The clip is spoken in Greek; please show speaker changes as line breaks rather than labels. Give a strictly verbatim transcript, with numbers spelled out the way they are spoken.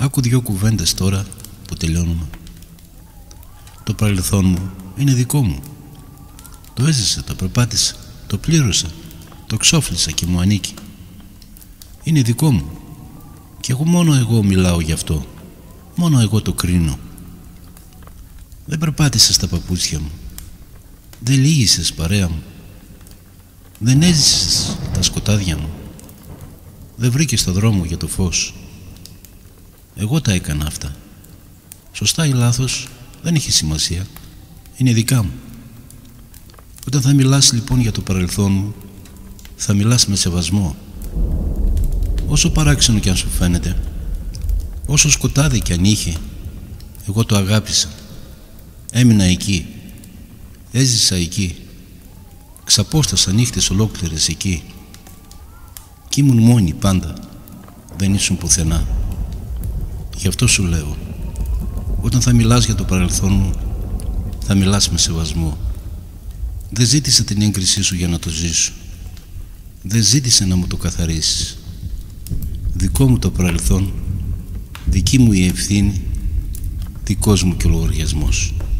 Άκου δυο κουβέντες τώρα που τελειώνουμε. Το παρελθόν μου είναι δικό μου. Το έζησα, το περπάτησα, το πλήρωσα, το ξόφλησα και μου ανήκει. Είναι δικό μου και εγώ μόνο εγώ μιλάω γι' αυτό. Μόνο εγώ το κρίνω. Δεν περπάτησες στα παπούτσια μου. Δεν λύγησες παρέα μου. Δεν έζησες τα σκοτάδια μου. Δεν βρήκες το δρόμο για το φως. Εγώ τα έκανα αυτά. Σωστά ή λάθος δεν έχει σημασία. Είναι δικά μου. Όταν θα μιλάς λοιπόν για το παρελθόν μου, θα μιλάς με σεβασμό. Όσο παράξενο κι αν σου φαίνεται, όσο σκοτάδι κι αν είχε, εγώ το αγάπησα. Έμεινα εκεί. Έζησα εκεί. Ξαπόστασα νύχτες ολόκληρες εκεί. Κι ήμουν μόνη πάντα. Δεν ήσουν πουθενά. Γι' αυτό σου λέω, όταν θα μιλάς για το παρελθόν μου, θα μιλάς με σεβασμό. Δεν ζήτησα την έγκρισή σου για να το ζήσω. Δεν ζήτησα να μου το καθαρίσεις. Δικό μου το παρελθόν, δική μου η ευθύνη, δικός μου και ο λογαριασμός.